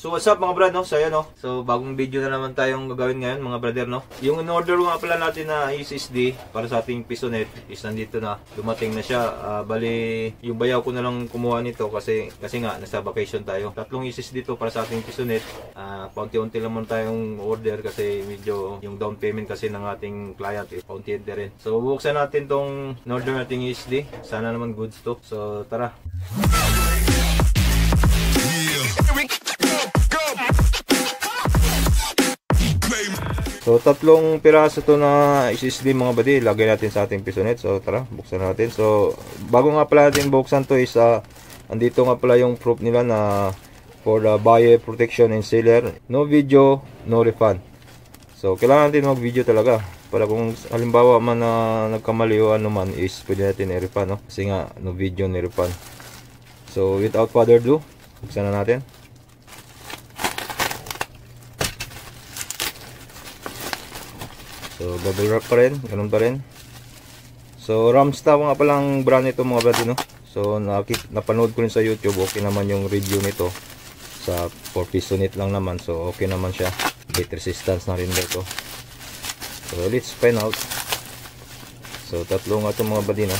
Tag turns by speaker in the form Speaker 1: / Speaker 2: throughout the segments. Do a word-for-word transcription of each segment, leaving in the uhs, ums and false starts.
Speaker 1: So what's up mga brad, no? So ayan, no? So bagong video na naman tayong gagawin ngayon mga brother, no? Yung in-order nga pala natin na S S D para sa ating Pisonet is nandito na. Dumating na siya. Uh, bali, yung bayaw ko na lang kumuha nito kasi kasi nga nasa vacation tayo. Tatlong S S D to para sa ating Pisonet. Uh, paunti-unti lang man tayong order kasi medyo yung down payment kasi ng ating client eh, paunti-unti rin. So bubuksan natin tong in-order nating S S D. Sana naman goods to. So tara. So tatlong piraso to na S S D mga buddy, lagay natin sa ating Pisonet. So tara, buksan natin. So bago nga pala natin buksan to is uh, andito nga pala yung proof nila na for the buyer protection and seller, no video, no refund. So kailangan natin mag video talaga para kung halimbawa man na uh, nagkamali o ano man is pwede natin i-refund, no? Kasi nga no video, no refund. So without further ado, buksan na natin. So bubble wrap pa rin, ganun pa rin. So Ramsta nga palang brand nito mga brad, no? So nakik napanood ko rin sa YouTube, okay naman yung review nito. Sa four Pisonet lang naman, so okay naman siya. Heat resistance na rin dito. So let's find out. So tatlo nga itong mga buddy, no?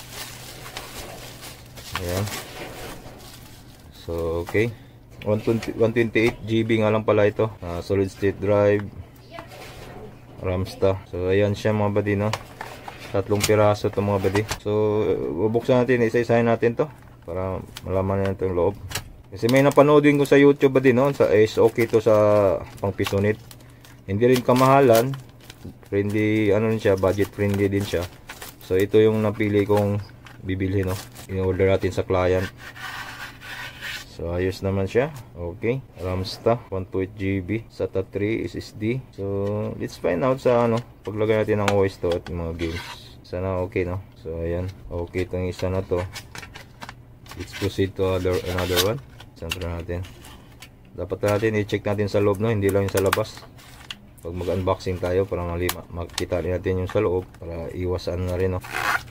Speaker 1: Ayan. So okay, one twenty-eight G B nga lang pala ito. uh, Solid state drive Ramsta. So ayan siya mga buddy, no? Tatlong piraso to mga buddy. So bubuksan natin, isa-isahin natin to para malaman natin yung loob. Kasi may napanood din ko sa YouTube buddy, no? Sa is okay to sa pang Pisonet. Hindi rin kamahalan. Friendly, ano rin siya, budget friendly din siya. So ito yung napili kong bibili, no? In-order natin sa client. So ayos naman siya. Okay, Ramsta one twenty-eight G B, SATA three S S D. So let's find out sa ano paglagay natin ng O S to at mga games. Sana okay, no? So ayan, okay itong isa na to. Let's proceed to other, another one. Siyempre natin, dapat natin i-check natin sa loob, no? Hindi lang yung sa labas. Pag mag-unboxing tayo para malima, makita rin natin yung sa loob para iwasan na rin, no?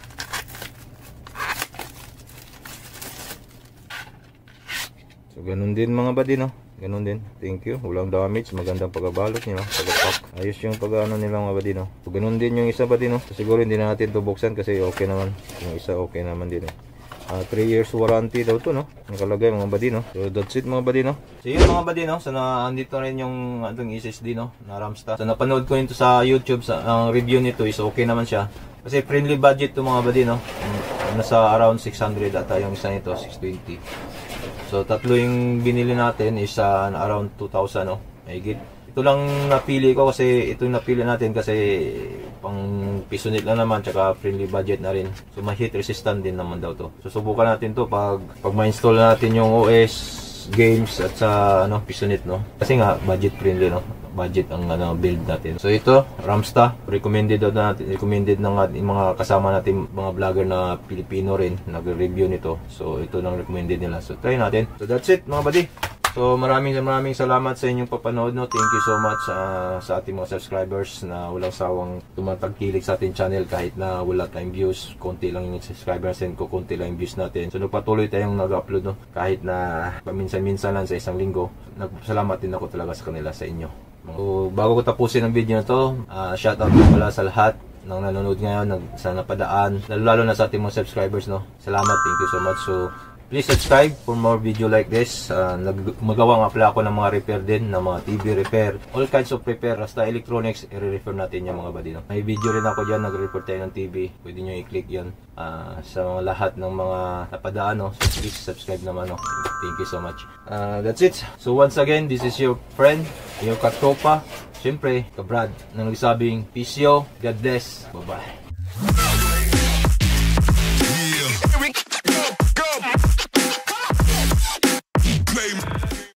Speaker 1: So ganun din mga buddy, no? Ganun din. Thank you. Walang damage, magandang pagbabalot nila, pagpapak. Ayos yung pag-ano nila mga buddy, no? So ganun din yung isa buddy, no? So, siguro hindi na natin to buksan kasi okay naman. Yung isa okay naman din, eh. Uh, three years warranty daw to, no? Nakalagay mga buddy, no? So that's it mga buddy, no? So yun mga buddy, no? So na andito rin yung atong S S D, no? Na Ramsta. So napanood ko nito sa YouTube, sa ang uh, review nito is okay naman siya. Kasi friendly budget to mga buddy, no? Nasa around six hundred ata yung isa nito, six twenty. So tatlo yung binili natin is uh, around two thousand, no? Mahigit. Ito lang napili ko kasi ito yung napili natin kasi pang Pisonet lang naman, tsaka friendly budget na rin. So ma-heat resistant din naman daw to. So subukan natin to pag pag ma-install natin yung O S, games at sa ano Pisonet, no? Kasi nga budget friendly, no? Budget ang ano build natin. So ito, Ramsta, recommended daw natin, recommended ng mga kasama natin mga vlogger na Pilipino rin nag-review nito. So ito nang recommended nila. So try natin. So that's it mga buddy. So maraming maraming salamat sa inyong papanood, no. Thank you so much uh, sa ating mga subscribers na walang sawang tumatagkilik sa ating channel kahit na wala tayong views, konti lang yung subscribers and ko konti lang yung views natin. So nagpatuloy tayong nag-upload, no, kahit na paminsan-minsan lang sa isang linggo. Nagpasalamat din ako talaga sa kanila, sa inyo. So bago ko tapusin ang video na to, uh, shout out po pala sa lahat ng nanonood ngayon, nag, sa napadaan, lalo, lalo na sa ating mga subscribers, no. Salamat, thank you so much. So please subscribe for more video like this. Uh, Magawa nga pala ako ng mga repair din, ng mga T V repair, all kinds of repair, basta electronics, i-refer natin yung mga buddy, no? May video rin ako dyan, nag-repair tayo ng T V, pwede nyo i-click yun. Uh, sa mga lahat ng mga napadaan, no? So please subscribe naman, no? Thank you so much. Uh, that's it. So once again, this is your friend, your katropa, siyempre, kabrad, nang nagsabing, peace yo, God bless, bye bye.